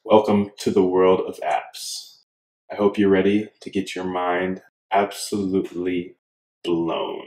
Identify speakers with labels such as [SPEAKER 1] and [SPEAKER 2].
[SPEAKER 1] Welcome to the world of apps. I hope you're ready to get your mind absolutely blown.